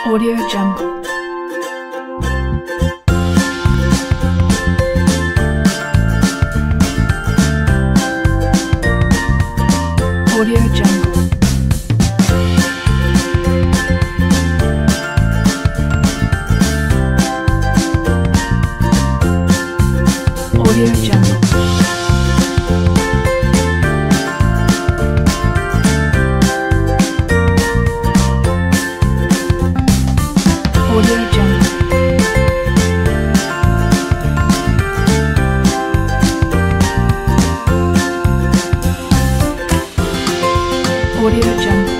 Audio Jungle. Audio Jungle. Audio Jungle. Audio Jungle. Audio Jungle.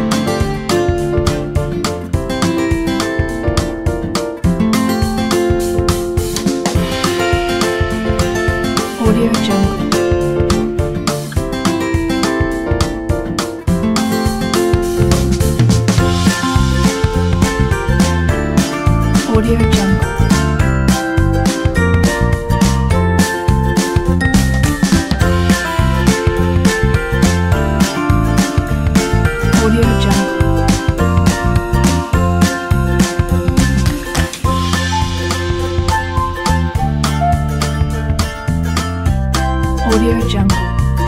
Audio Jungle. Audio Jungle. Audio Jungle. Audio Jungle.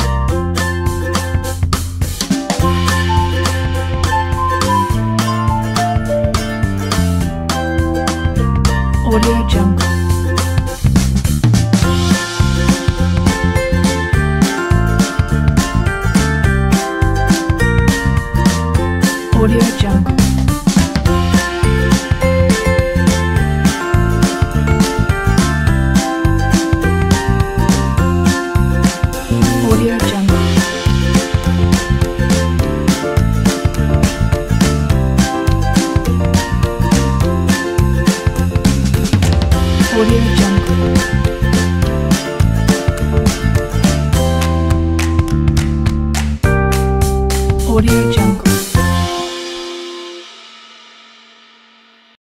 Audio Jungle. Audio Jungle. Audio Jungle. Audio Jungle. Audio Jungle.